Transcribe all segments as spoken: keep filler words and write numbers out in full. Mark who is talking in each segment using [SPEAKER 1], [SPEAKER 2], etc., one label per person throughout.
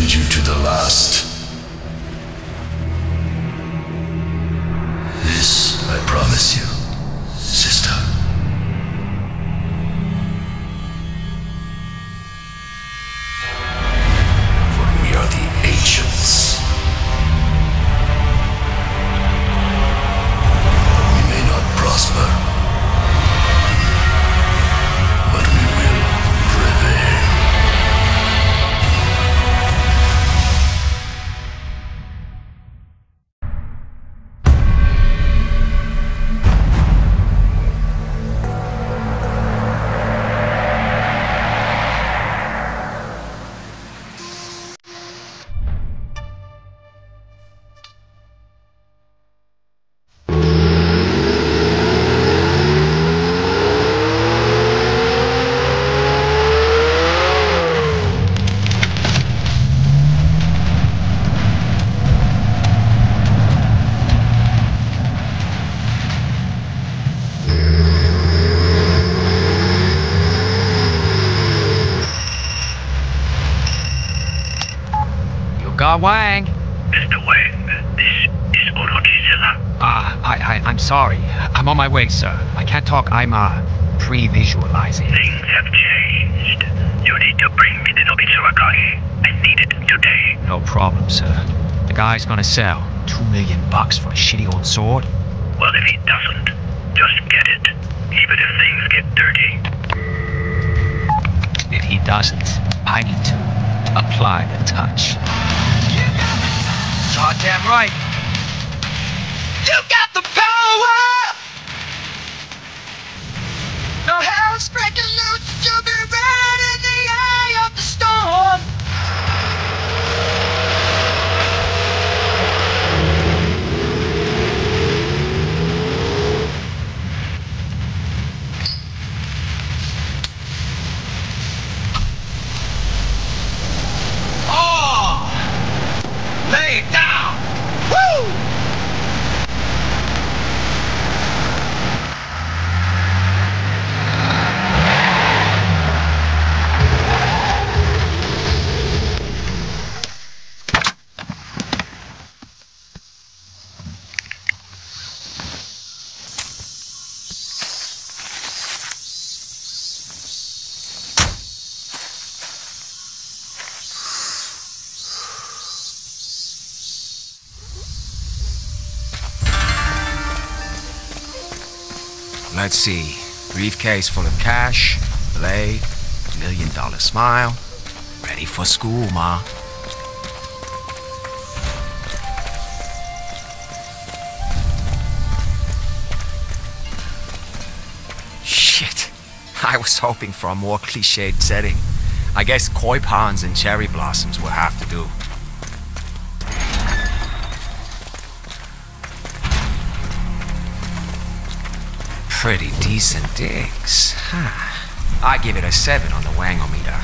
[SPEAKER 1] defend you to the last. This I promise you, sister. For we are the ancients. We may not prosper, but we will prevail.
[SPEAKER 2] Got Wang.
[SPEAKER 3] Mister Wang, this is Orochizilla.
[SPEAKER 2] Ah, uh, I, I, I'm sorry. I'm on my way, sir. I can't talk. I'm, uh, pre-visualizing.
[SPEAKER 3] Things have changed. You need to bring me the Nobitsurakage. I need it today.
[SPEAKER 2] No problem, sir. The guy's gonna sell two million bucks for a shitty old sword.
[SPEAKER 3] Well, if he doesn't, just get it. Even if things get dirty.
[SPEAKER 2] If he doesn't, I need to apply the touch. Goddamn right. You got the power! No hell's breaking loose, you'll be right in the eye of the storm. Oh! Lay it down! Woo!
[SPEAKER 4] Let's see. Briefcase full of cash, blade, million dollar smile. Ready for school, Ma. Shit. I was hoping for a more cliched setting. I guess koi ponds and cherry blossoms will have to do. Pretty decent digs. Huh. I give it a seven on the Wangometer.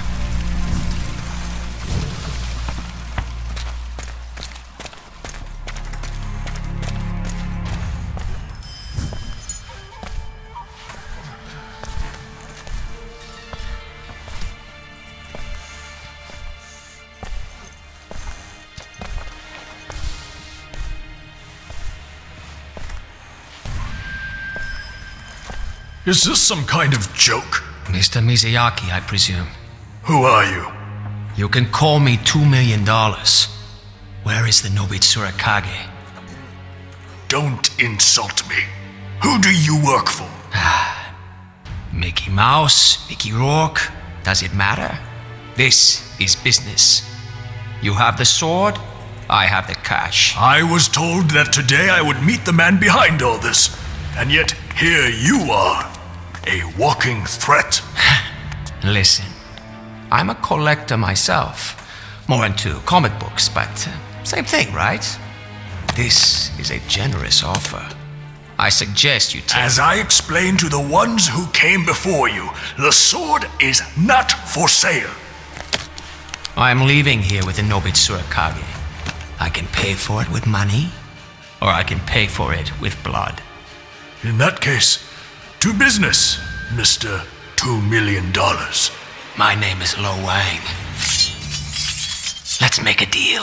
[SPEAKER 1] Is this some kind of joke?
[SPEAKER 4] Mister Mizuyaki, I presume.
[SPEAKER 1] Who are you?
[SPEAKER 4] You can call me two million dollars. Where is the Nobitsurakage?
[SPEAKER 1] Don't insult me. Who do you work for?
[SPEAKER 4] Mickey Mouse, Mickey Rourke, does it matter? This is business. You have the sword, I have the cash.
[SPEAKER 1] I was told that today I would meet the man behind all this, and yet here you are. A walking threat.
[SPEAKER 4] Listen, I'm a collector myself. More into comic books, but uh, same thing, right? This is a generous offer. I suggest you take...
[SPEAKER 1] As I explained to the ones who came before you, the sword is not for sale.
[SPEAKER 4] I am leaving here with the Nobitsurakage. I can pay for it with money, or I can pay for it with blood.
[SPEAKER 1] In that case, to business, Mister Two Million Dollars.
[SPEAKER 4] My name is Lo Wang. Let's Let's make a deal.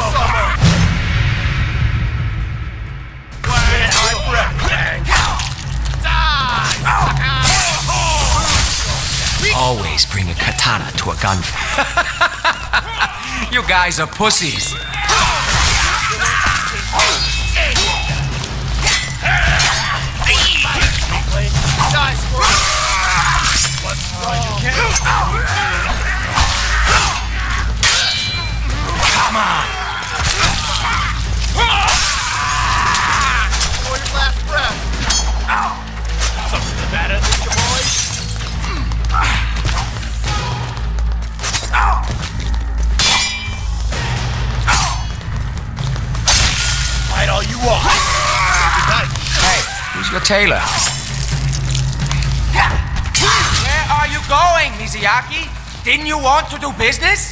[SPEAKER 4] Always bring a katana to a gunfight. You guys are pussies. Come on.
[SPEAKER 5] For your last breath. Something the matter, Mister Boys? Fight all you want.
[SPEAKER 4] Hey, who's your tailor? Where are you going, Mizuyaki? Didn't you want to do business?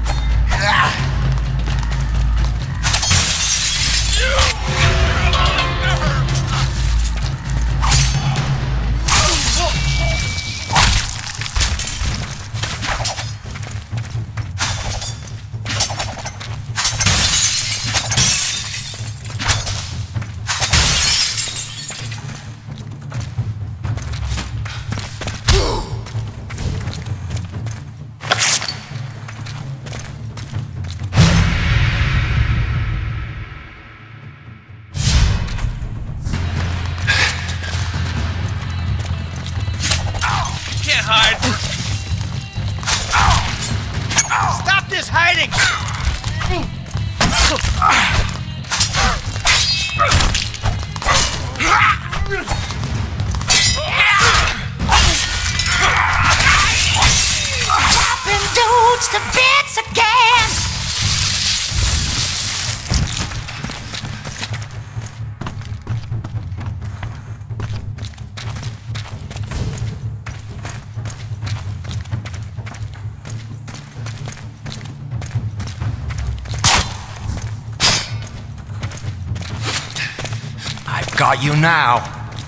[SPEAKER 5] Stop this hiding!
[SPEAKER 6] Chopping dudes to bits again!
[SPEAKER 4] Got you now.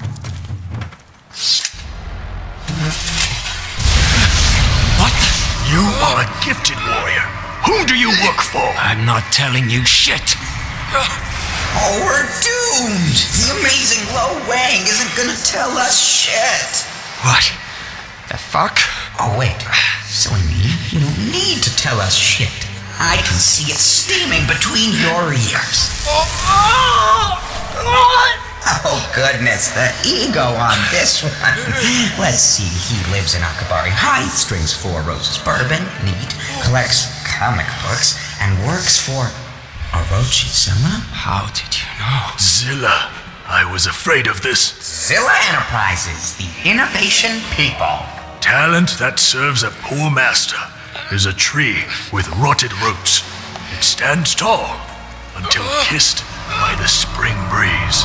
[SPEAKER 1] What? You are a gifted warrior. Whom do you work for?
[SPEAKER 4] I'm not telling you shit.
[SPEAKER 7] Oh, we're doomed. The amazing Lo Wang isn't gonna tell us shit.
[SPEAKER 4] What? The fuck?
[SPEAKER 7] Oh, wait. Silly me. You don't need to tell us shit. I can see it steaming between your ears.
[SPEAKER 5] Oh, oh, oh.
[SPEAKER 7] Oh, goodness, the ego on this one. Let's see, he lives in Akabari Heights, drinks Four Roses bourbon, neat, collects comic books, and works for Orochi-sama?
[SPEAKER 4] How did you know?
[SPEAKER 1] Zilla, I was afraid of this.
[SPEAKER 7] Zilla Enterprises, the innovation people.
[SPEAKER 1] Talent that serves a poor master is a tree with rotted roots. It stands tall until kissed by the spring breeze.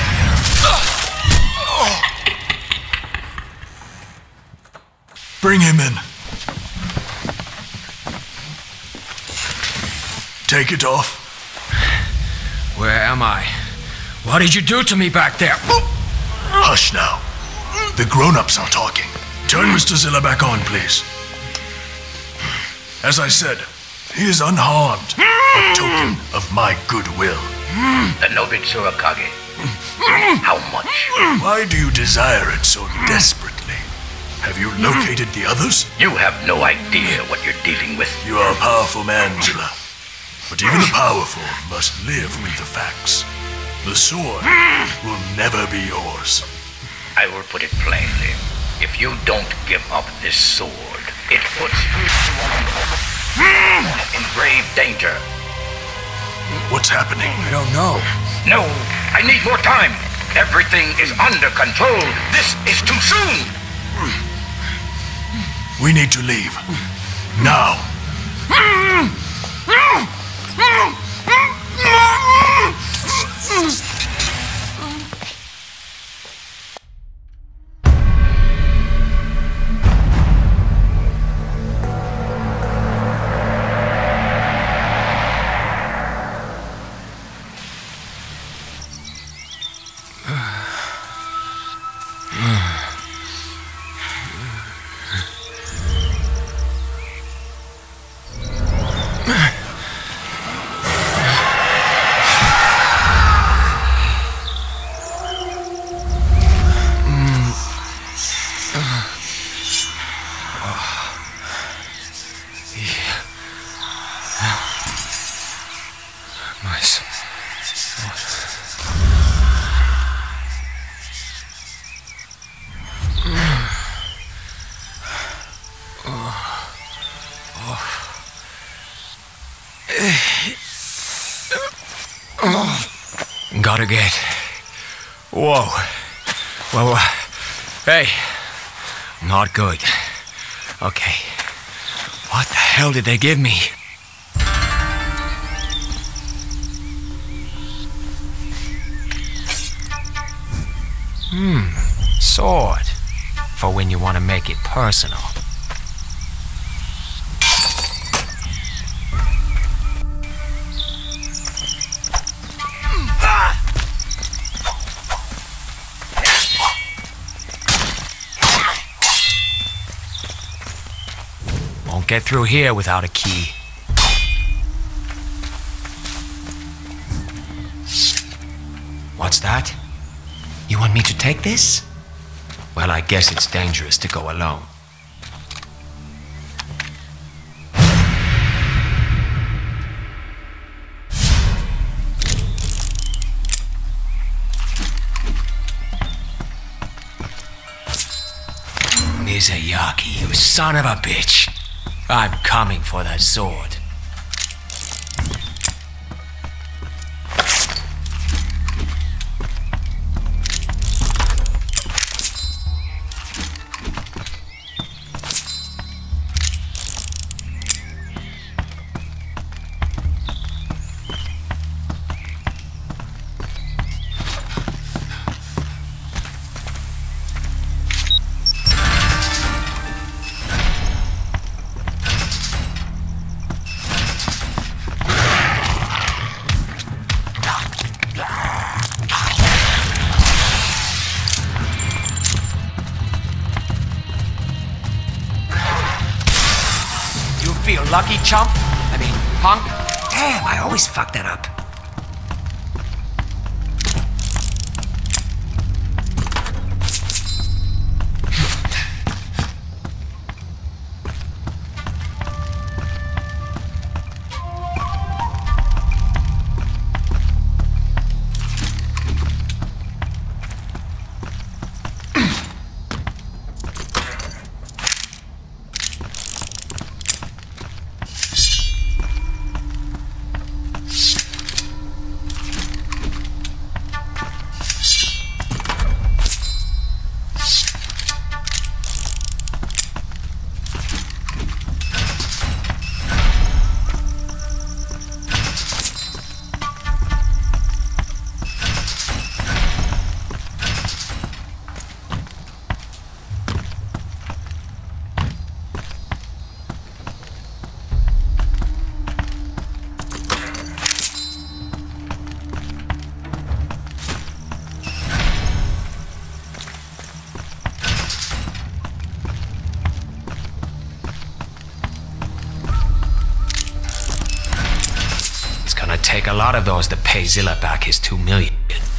[SPEAKER 1] Bring him in. Take it off.
[SPEAKER 4] Where am I? What did you do to me back there?
[SPEAKER 1] Hush now. The grown-ups are talking. Turn Mister Zilla back on, please. As I said, he is unharmed. A token of my goodwill.
[SPEAKER 3] The Nobitsura Kage. How much?
[SPEAKER 1] Why do you desire it so desperately? Have you located the others?
[SPEAKER 3] You have no idea what you're dealing with.
[SPEAKER 1] You are a powerful man, Zilla. But even the powerful must live with the facts. The sword will never be yours.
[SPEAKER 3] I will put it plainly. If you don't give up this sword, it puts you in grave danger.
[SPEAKER 1] What's happening?
[SPEAKER 4] I don't know.
[SPEAKER 3] No, I need more time. Everything is under control. This is too soon.
[SPEAKER 1] We need to leave. Now.
[SPEAKER 4] Gotta get... Whoa. Whoa, whoa. Hey. Not good. Okay. What the hell did they give me? Hmm. Sword. For when you want to make it personal. Won't get through here without a key. What's that? You want me to take this? Well, I guess it's dangerous to go alone. Mizuyaki, you son of a bitch. I'm coming for that sword. Feel lucky, chump? I mean, punk?
[SPEAKER 7] Damn, I always fuck that up.
[SPEAKER 4] Take a lot of those to pay Zilla back his two million.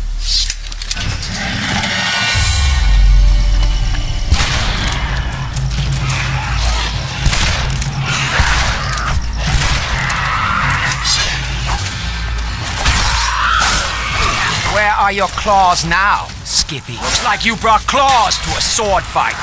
[SPEAKER 2] Where are your claws now, Skippy? Looks like you brought claws to a sword fight.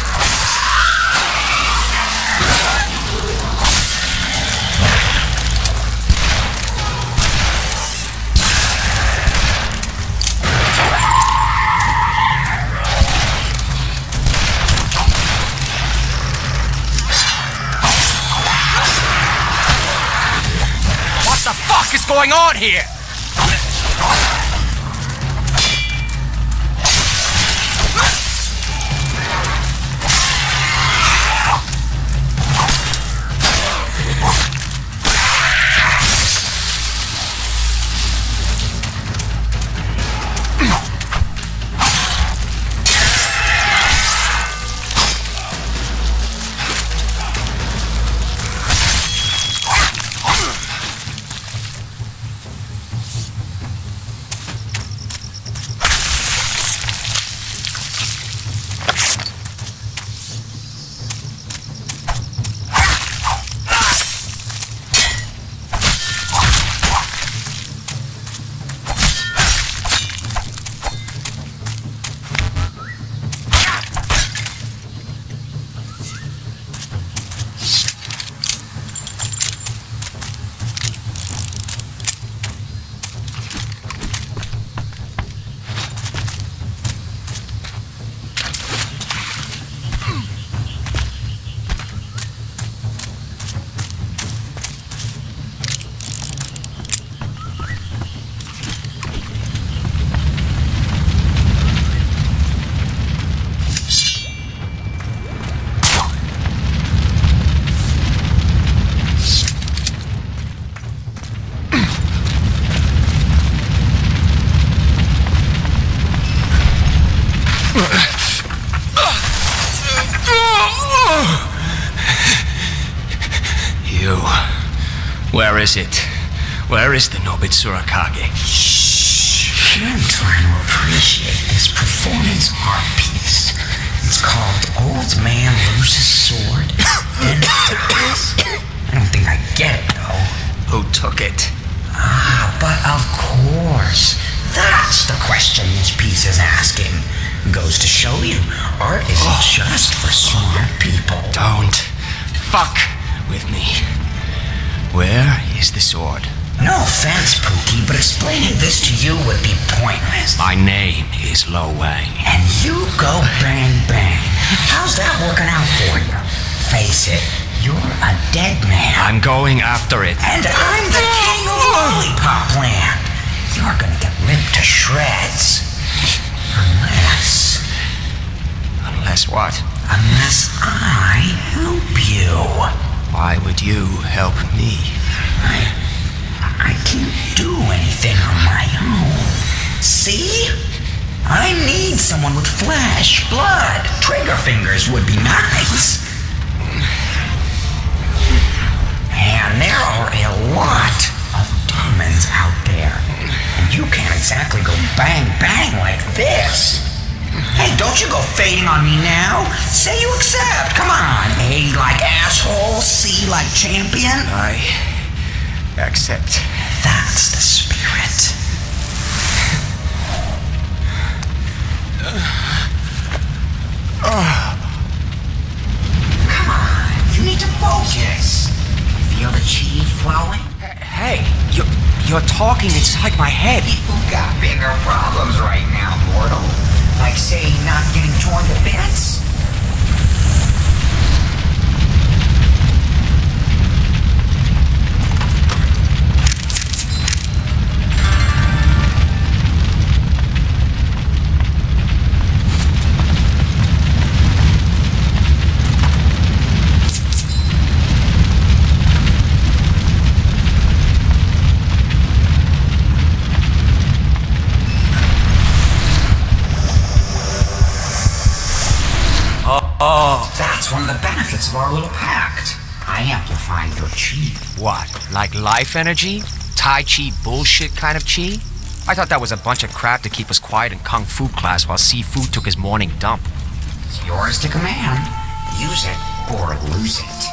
[SPEAKER 2] What the fuck is going on here?
[SPEAKER 4] Where is it? Where is the Nobit Tsurakage?
[SPEAKER 7] Shh. I'm trying to appreciate this performance art piece. It's called Old Man Loses Sword, Then Dies. I don't think I get it, though.
[SPEAKER 4] Who took it?
[SPEAKER 7] Ah, but of course. That's the question this piece is asking. Goes to show you, art isn't oh. just for smart people.
[SPEAKER 4] Don't fuck with me. Where is the sword?
[SPEAKER 7] No offense, Pookie, but explaining this to you would be pointless.
[SPEAKER 4] My name is Lo Wang.
[SPEAKER 7] And you go bang bang. How's that working out for you? Face it, you're a dead man.
[SPEAKER 4] I'm going after it.
[SPEAKER 7] And I'm the king of Lollipop Land. You're gonna get ripped to shreds. Unless...
[SPEAKER 4] Unless what?
[SPEAKER 7] Unless I help you.
[SPEAKER 4] Why would you help me?
[SPEAKER 7] I... I can't do anything on my own. See? I need someone with flesh, blood. Trigger fingers would be nice. And there are a lot of demons out there. And you can't exactly go bang bang like this. Hey, don't you go fading on me now. Say you accept. Come on. A like asshole, C like champion.
[SPEAKER 4] I accept.
[SPEAKER 7] That's the spirit. Come on, you need to focus. Feel the chi flowing?
[SPEAKER 4] Hey, you're, you're talking inside my head.
[SPEAKER 7] You've got bigger problems right now, mortal. Like, say, not getting torn to bits?
[SPEAKER 4] Oh.
[SPEAKER 7] That's one of the benefits of our little pact. I amplify your chi.
[SPEAKER 4] What? Like life energy? Tai Chi bullshit kind of chi? I thought that was a bunch of crap to keep us quiet in Kung Fu class while Sifu took his morning dump.
[SPEAKER 7] It's yours to command. Use it or lose it.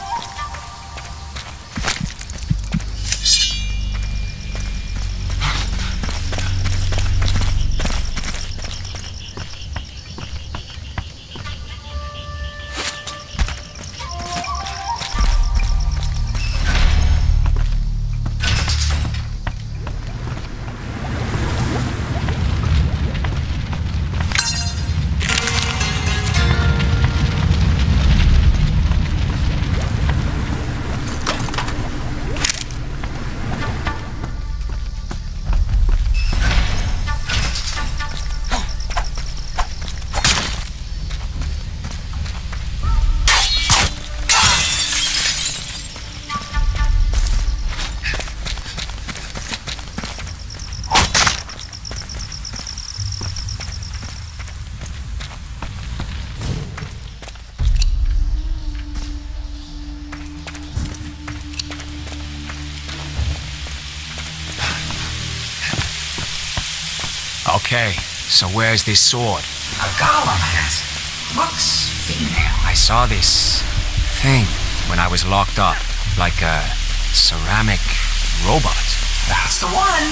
[SPEAKER 4] Okay, so where's this sword?
[SPEAKER 7] A golem has it. Looks female.
[SPEAKER 4] I saw this thing when I was locked up, like a ceramic robot.
[SPEAKER 7] That's the one.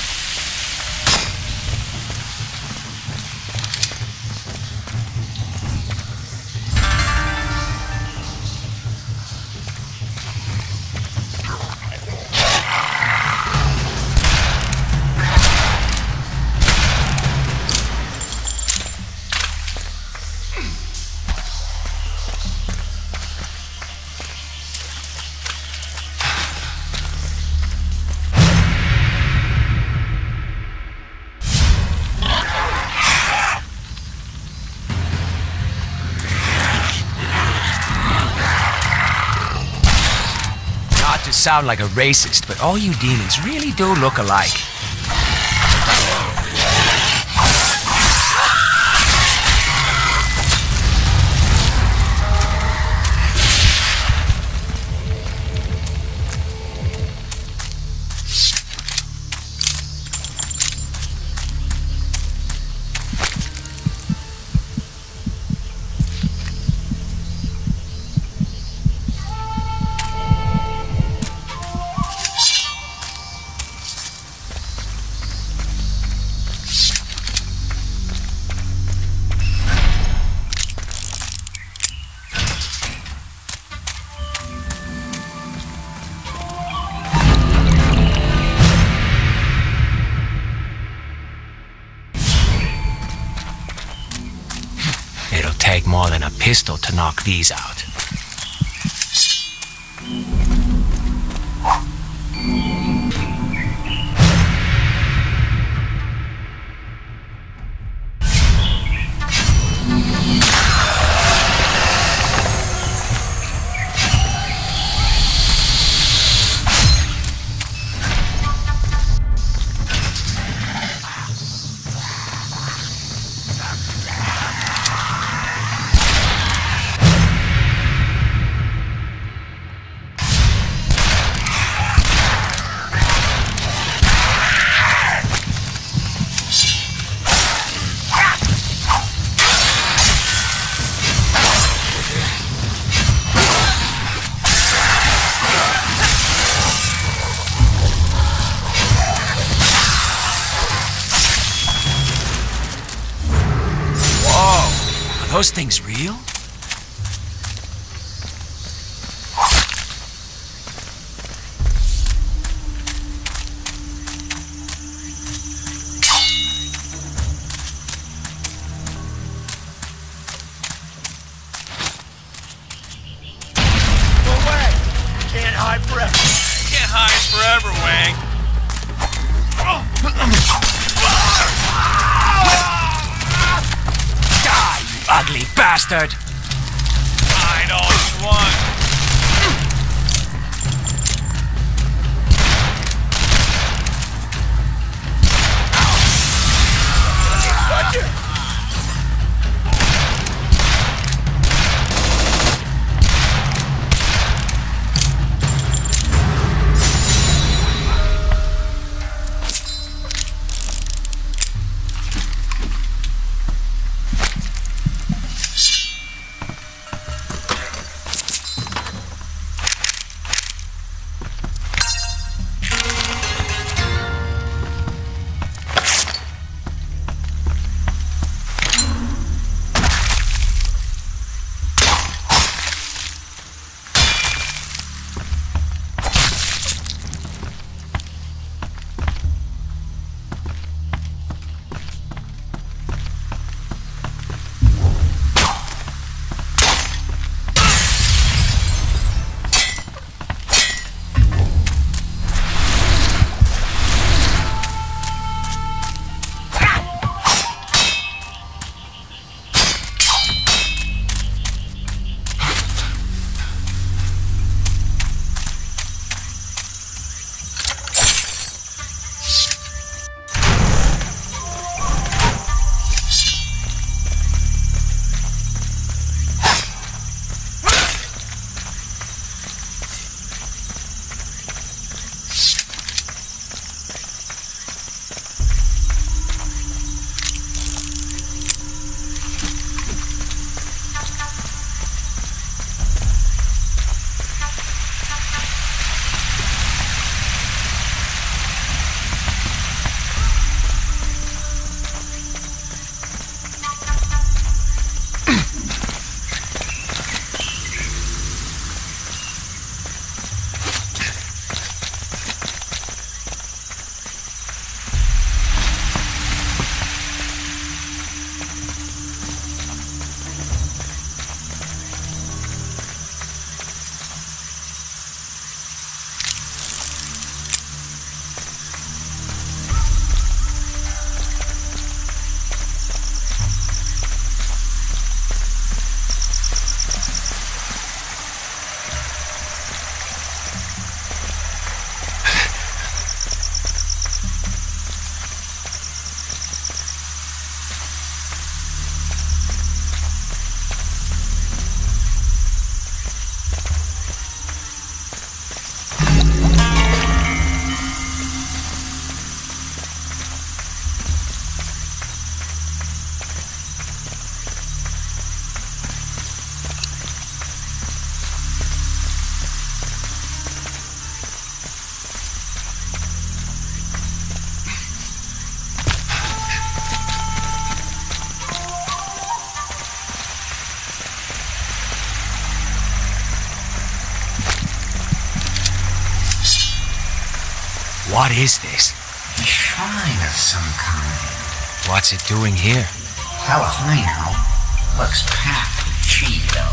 [SPEAKER 4] Sound like a racist, but all you demons really do look alike. than a pistol to knock these out. Are those things real?
[SPEAKER 5] Go away! Can't hide forever. Can't hide forever, Wang.
[SPEAKER 4] Ugly bastard!
[SPEAKER 5] Hide all you want.
[SPEAKER 4] What is this?
[SPEAKER 7] A shrine of some kind.
[SPEAKER 4] What's it doing here?
[SPEAKER 7] Hell if I know. Looks packed with Cheeto.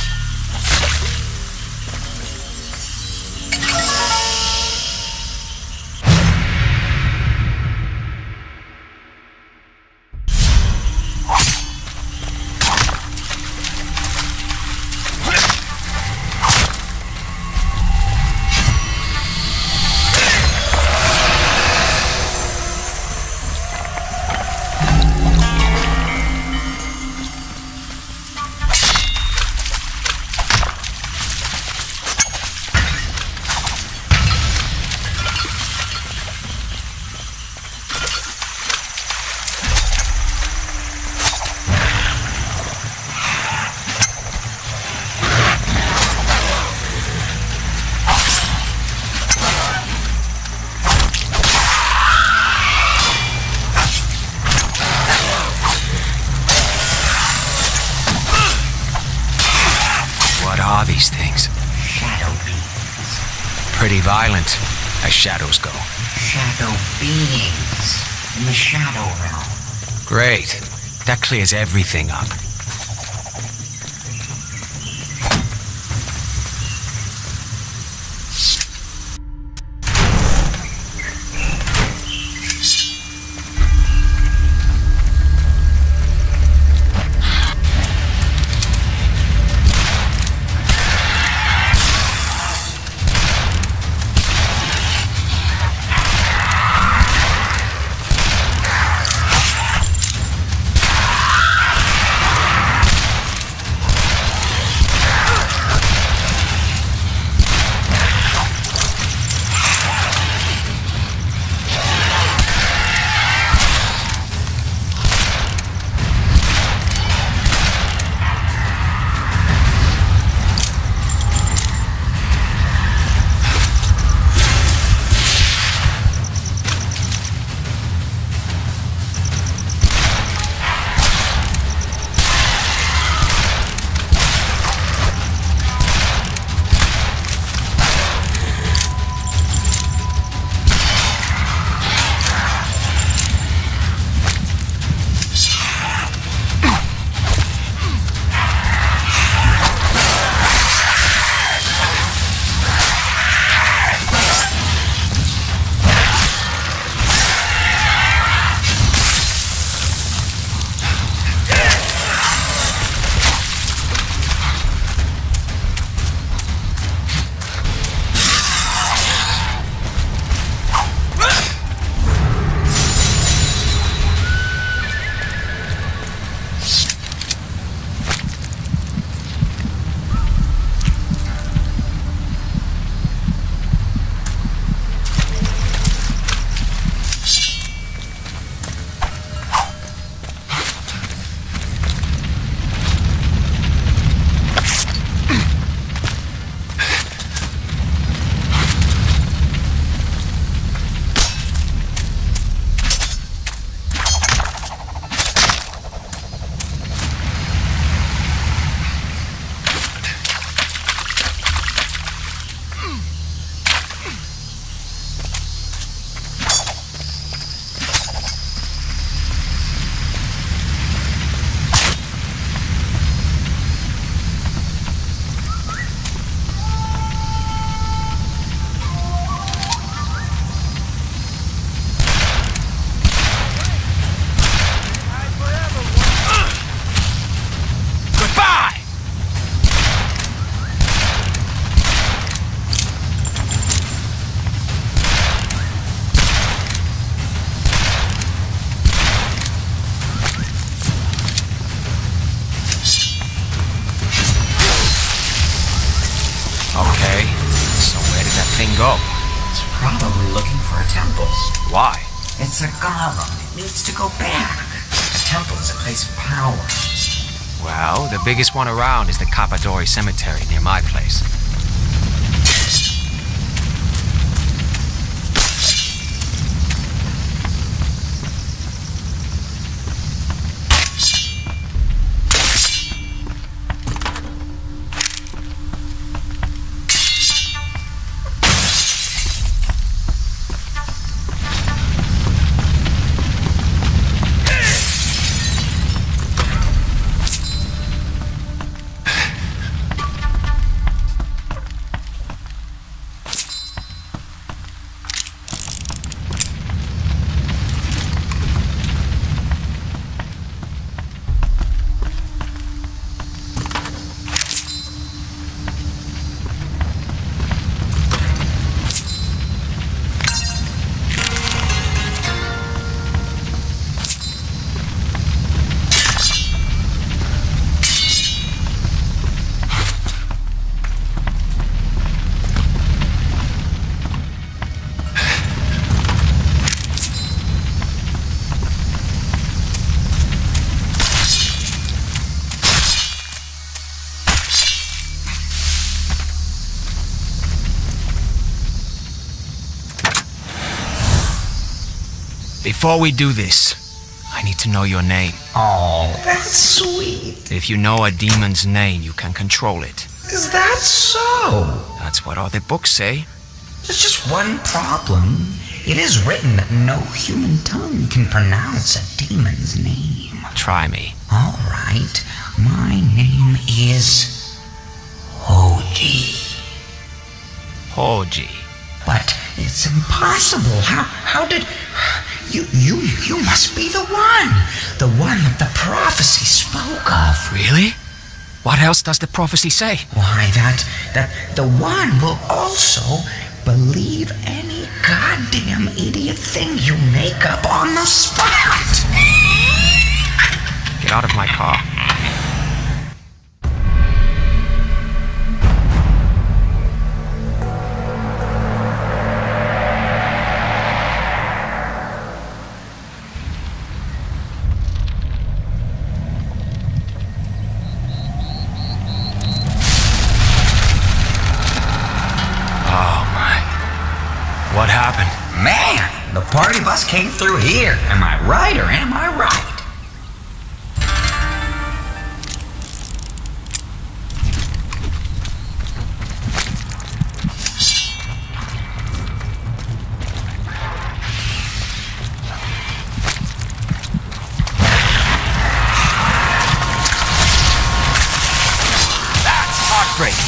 [SPEAKER 4] These things.
[SPEAKER 7] Shadow beings.
[SPEAKER 4] Pretty violent, as shadows go.
[SPEAKER 7] Shadow beings. In the shadow realm.
[SPEAKER 4] Great. That clears everything up. go?
[SPEAKER 7] It's probably looking for a temple.
[SPEAKER 4] Why?
[SPEAKER 7] It's a golem. It needs to go back. A temple is a place of power.
[SPEAKER 4] Well, the biggest one around is the Kappadori Cemetery near my place. Before we do this, I need to know your name.
[SPEAKER 7] Oh, that's sweet.
[SPEAKER 4] If you know a demon's name, you can control it.
[SPEAKER 7] Is that so?
[SPEAKER 4] That's what all the books say.
[SPEAKER 7] There's just one problem. It is written that no human tongue can pronounce a demon's name.
[SPEAKER 4] Try me.
[SPEAKER 7] All right. My name is Hoji.
[SPEAKER 4] Hoji.
[SPEAKER 7] But it's impossible. How how did you you you must be the one. The one that the prophecy spoke of.
[SPEAKER 4] Really? What else does the prophecy say?
[SPEAKER 7] Why that that the one will also believe any goddamn idiot thing you make up on the spot.
[SPEAKER 4] Get out of my car. What happened?
[SPEAKER 7] Man, the party bus came through here. Am I right or am I right?
[SPEAKER 4] That's heartbreaking.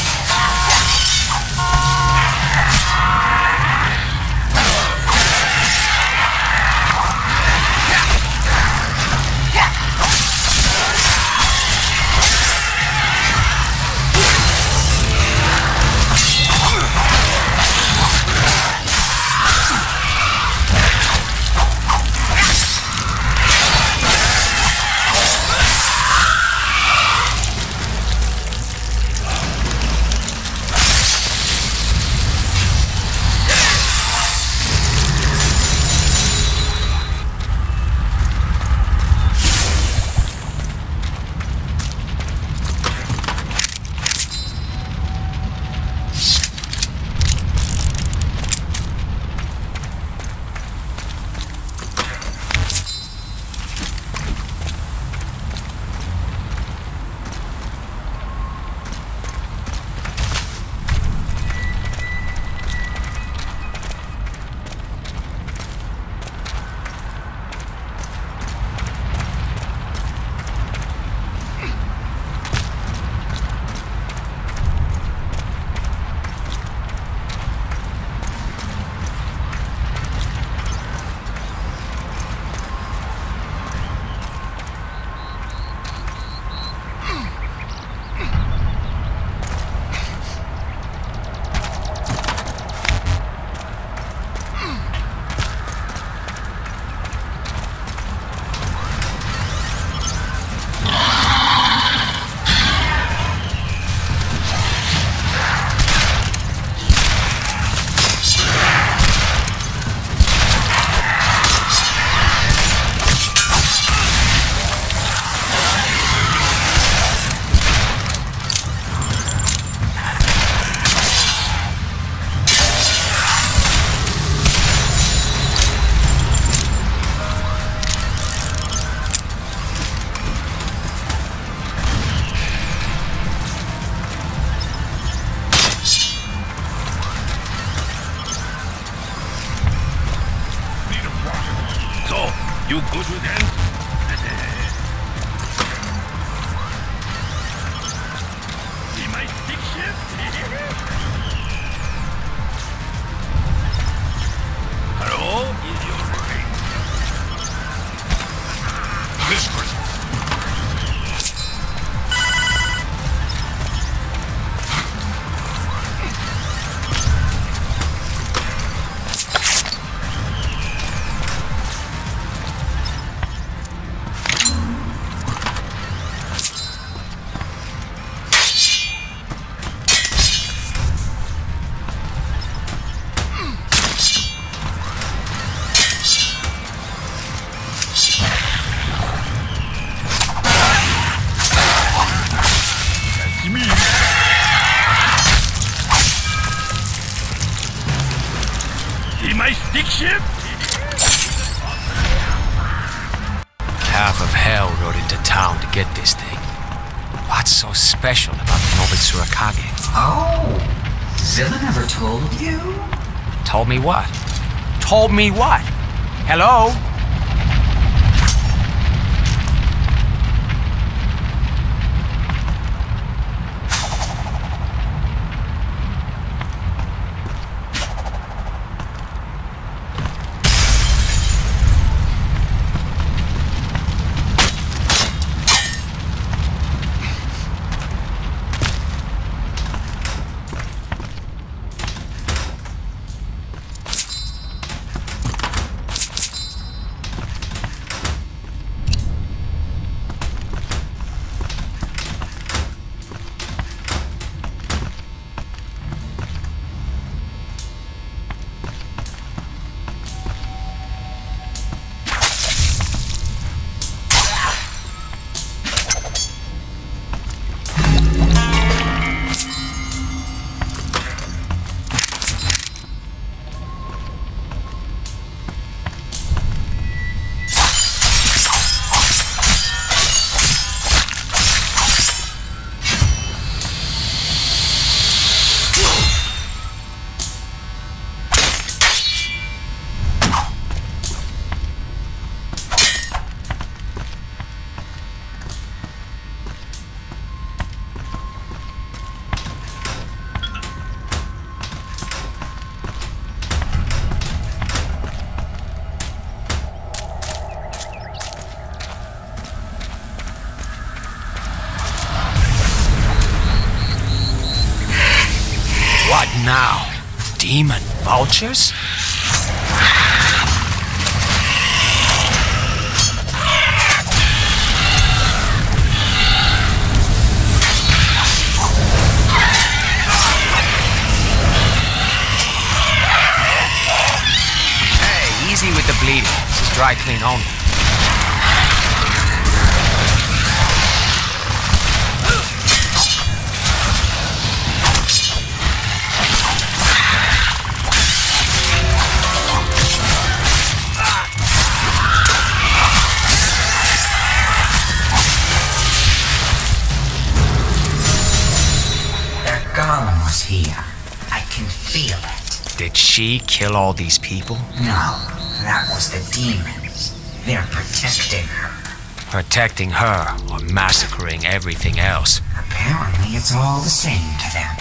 [SPEAKER 5] You go to them? See my stick shift? Hello? Is your ring? This person. See my stick shift?
[SPEAKER 4] half of hell rode into town to get this thing. What's so special about the Nobitsurakage?
[SPEAKER 7] Oh, Zilla never told you?
[SPEAKER 4] Told me what? Told me what? Hello? What now? Demon vultures? Hey, easy with the bleeding. This is dry clean only.
[SPEAKER 7] Golem was here. I can feel it.
[SPEAKER 4] Did she kill all these people?
[SPEAKER 7] No, that was the demons. They're protecting her.
[SPEAKER 4] Protecting her or massacring everything else?
[SPEAKER 7] Apparently it's all the same to them.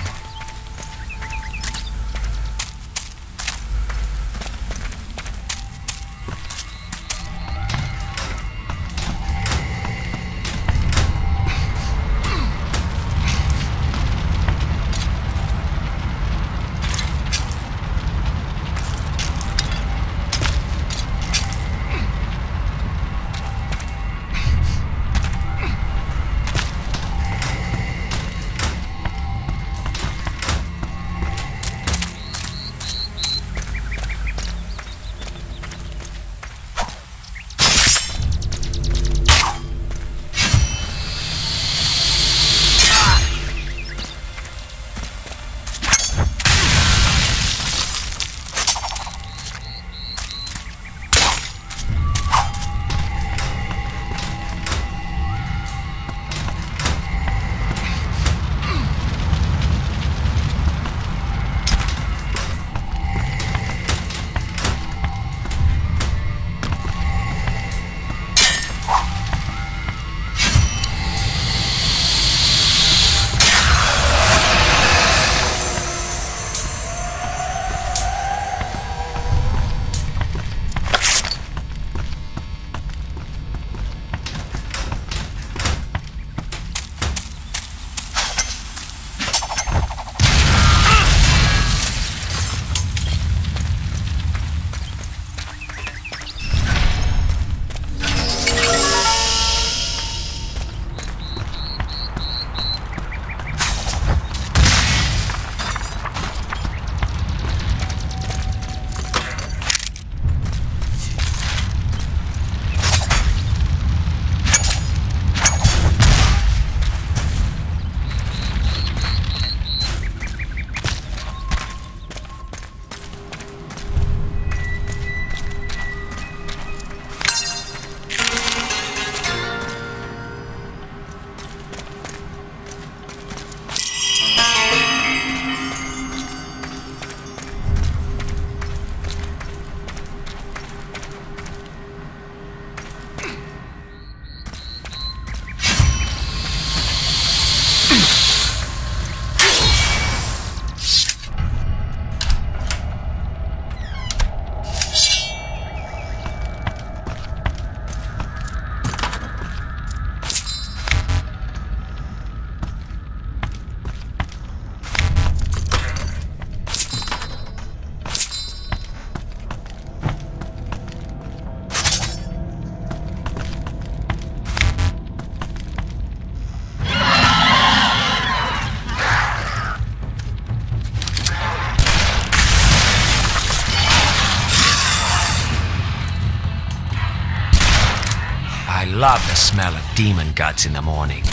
[SPEAKER 4] love the smell of demon guts in the morning.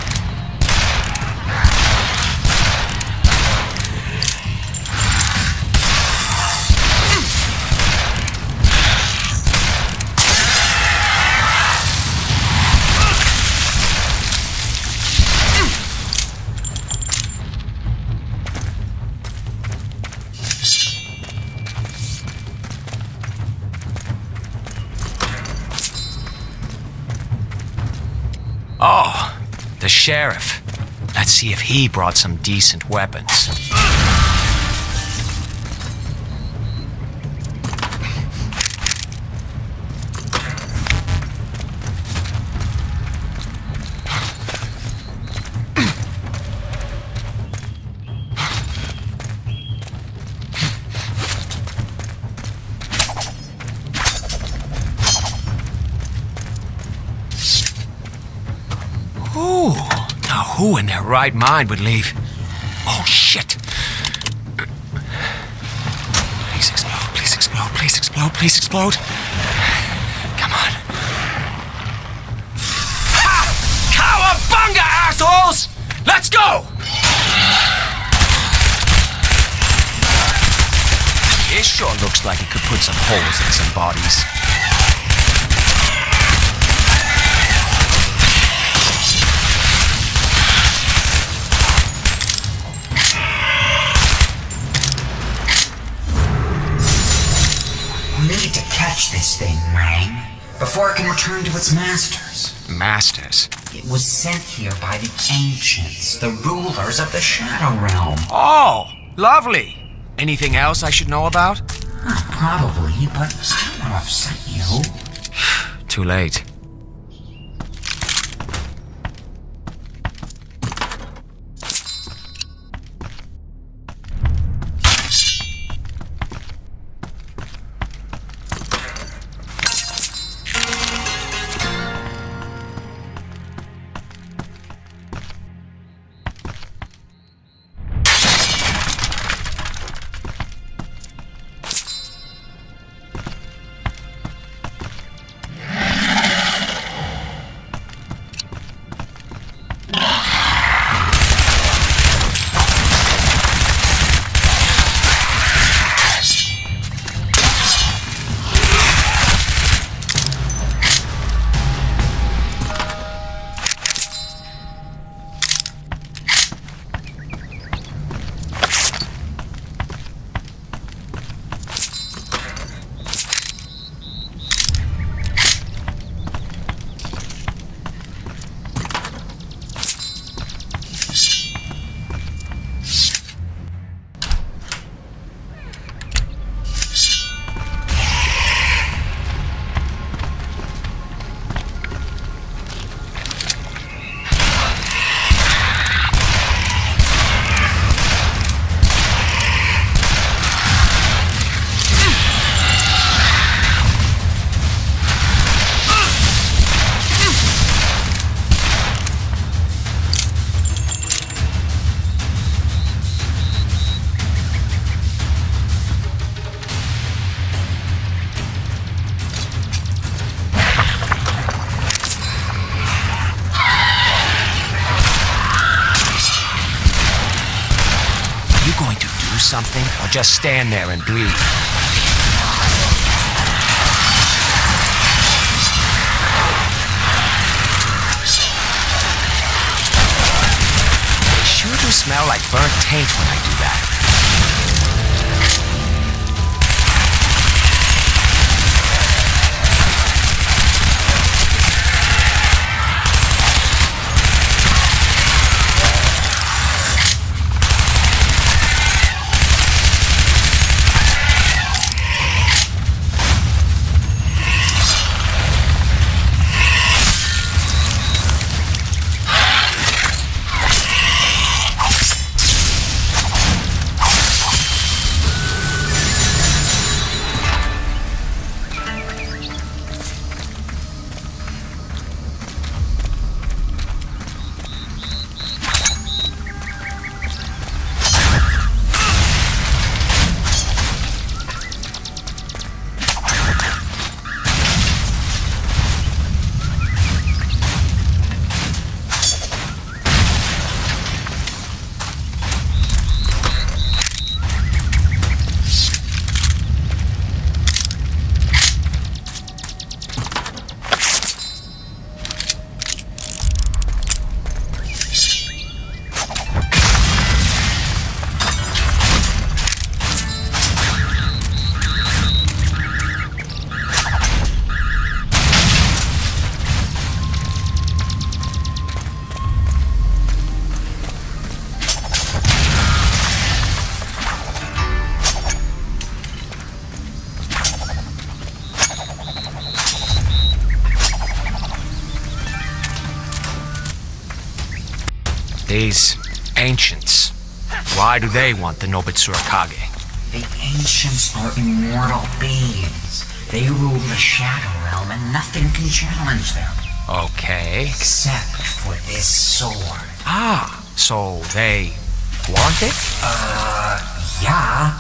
[SPEAKER 4] Oh, the sheriff. Let's see if he brought some decent weapons. Ooh, now who in their right mind would leave? Oh, shit. Please explode, please explode, please explode, please explode. Come on. Ha! Cowabunga, assholes! Let's go! This sure looks like it could put some holes in some bodies.
[SPEAKER 7] Need to catch this thing, Rang, before it can return to its masters.
[SPEAKER 4] Masters?
[SPEAKER 7] It was sent here by the ancients, the rulers of the Shadow Realm.
[SPEAKER 4] Oh, lovely. Anything else I should know about?
[SPEAKER 7] Oh, probably, but I don't want to upset you.
[SPEAKER 4] Too late. Something, or just stand there and breathe. They sure do smell like burnt taint when I do that. These ancients, why do they want the Nobutsurakage?
[SPEAKER 7] The ancients are immortal beings. They rule the Shadow Realm and nothing can challenge them.
[SPEAKER 4] Okay.
[SPEAKER 7] Except for this sword.
[SPEAKER 4] Ah, so they want it?
[SPEAKER 7] Uh, yeah.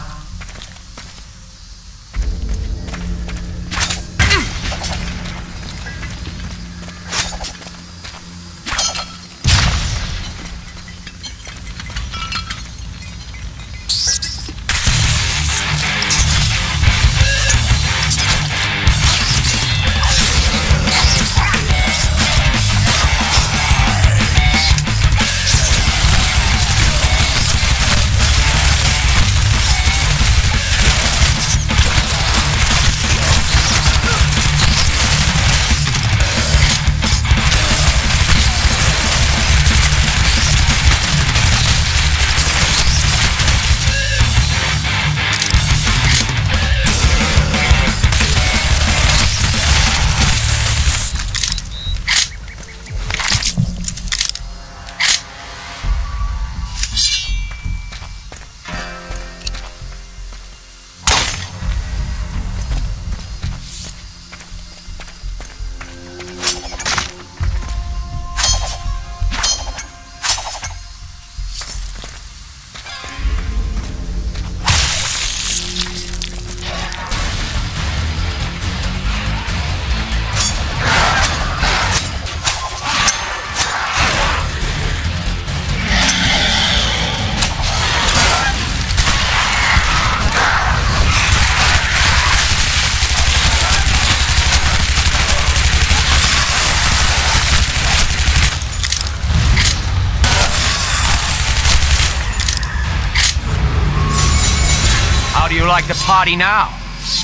[SPEAKER 4] How do you like the party now?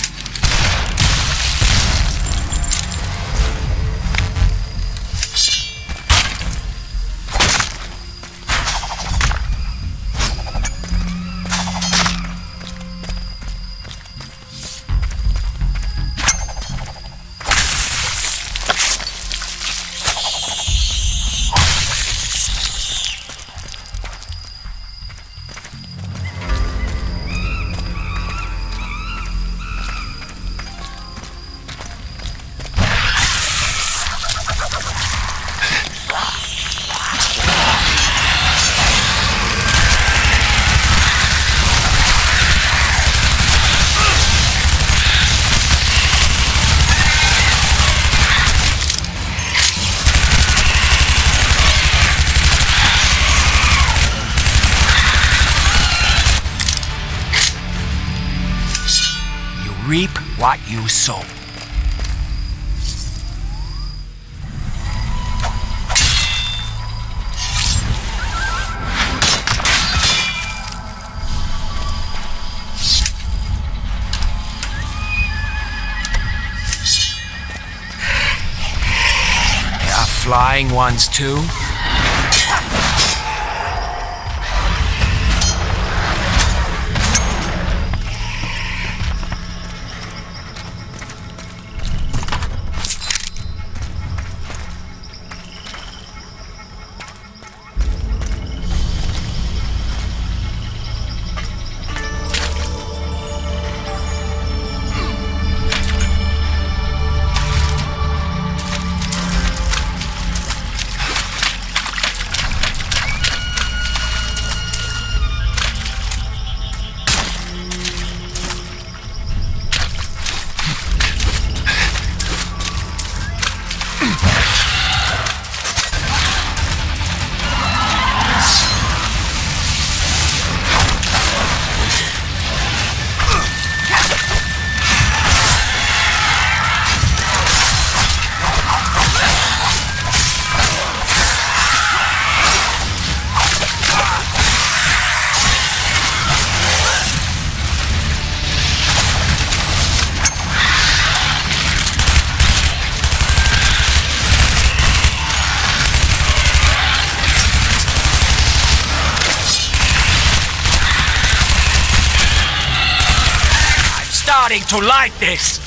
[SPEAKER 4] Reap what you sow. There are flying ones too. Starting to like this.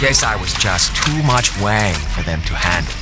[SPEAKER 4] Guess I was just too much Wang for them to handle.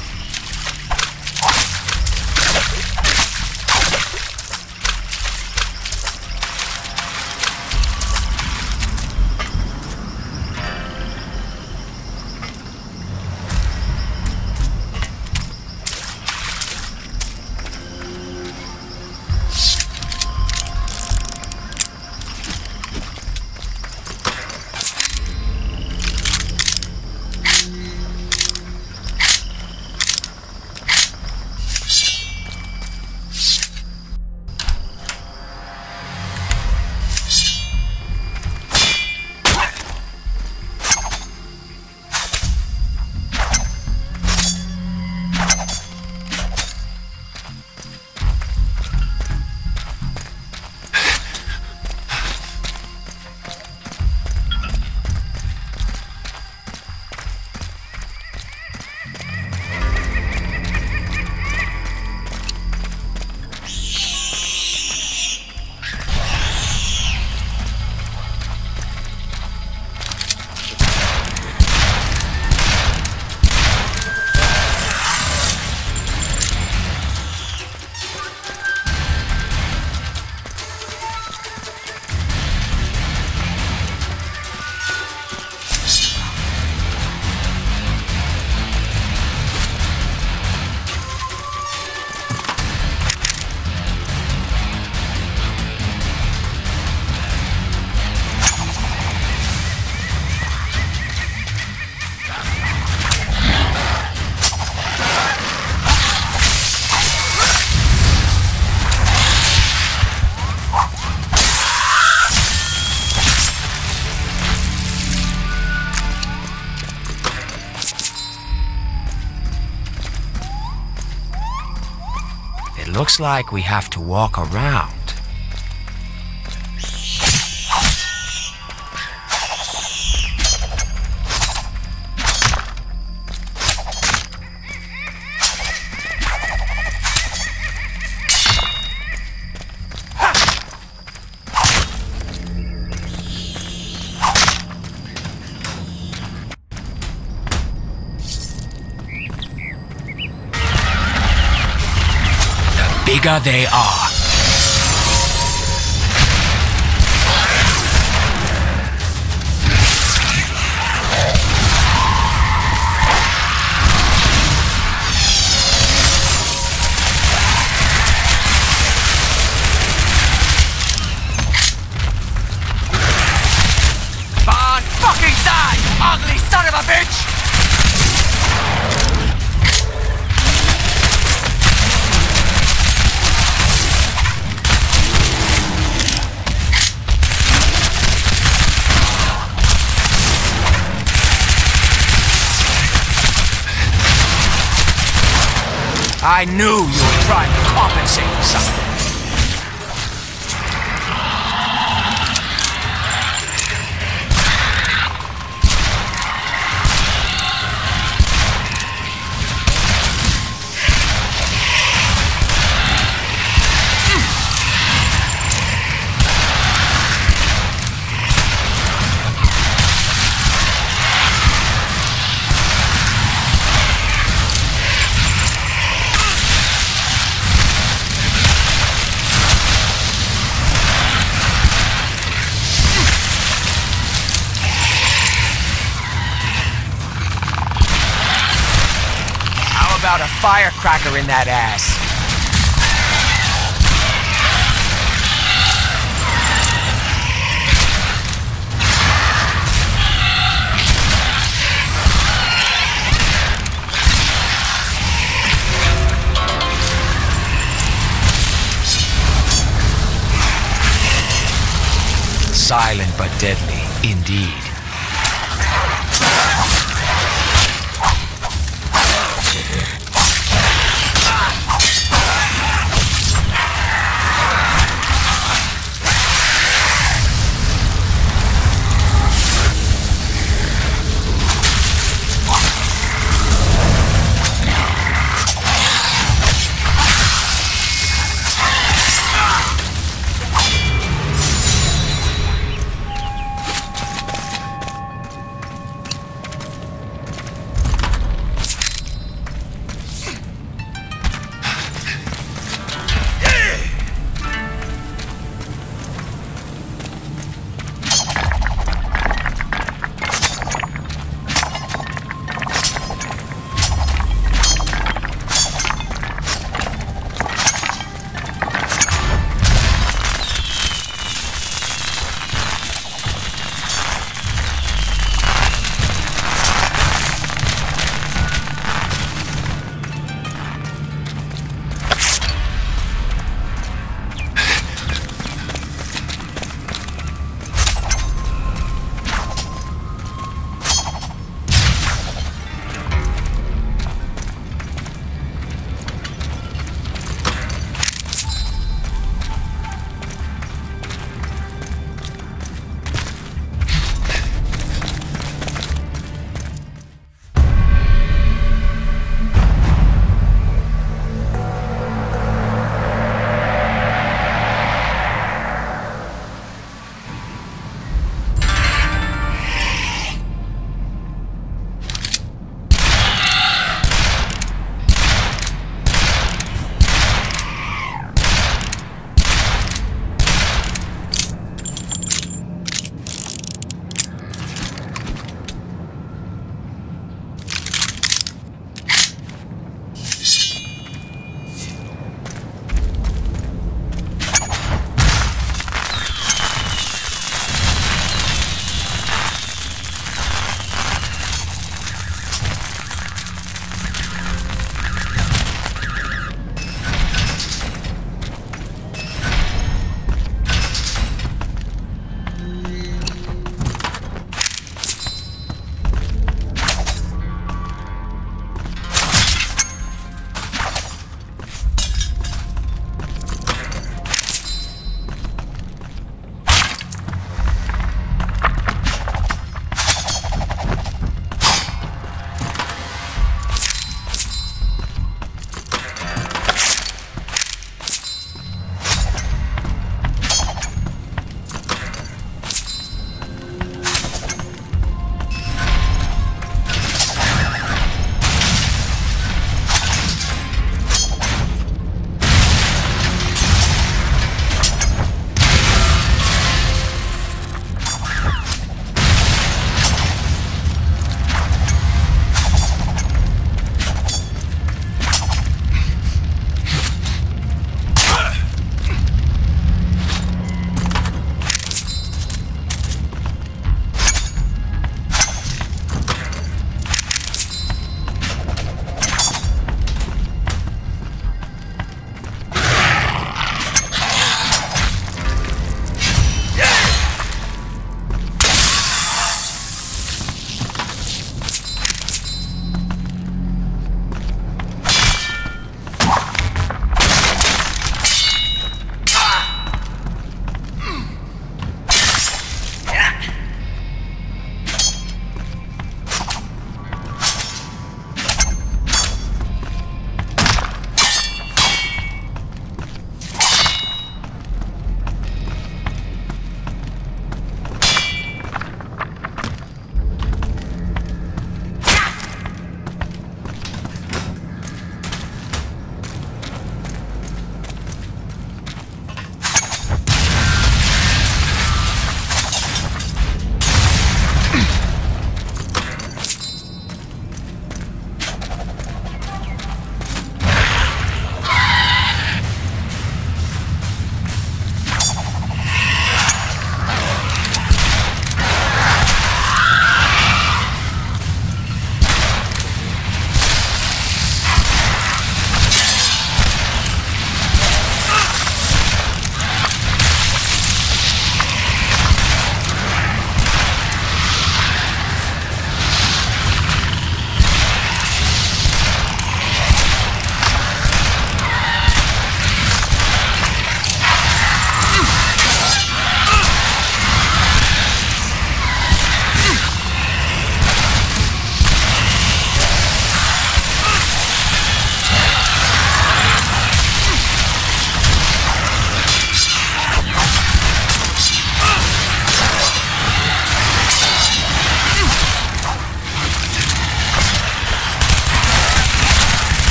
[SPEAKER 4] Looks like we have to walk around. Bigger they are. Von fucking Zai, ugly son of a bitch! I knew you were trying to compensate for something. About a firecracker in that ass. Silent but deadly, indeed.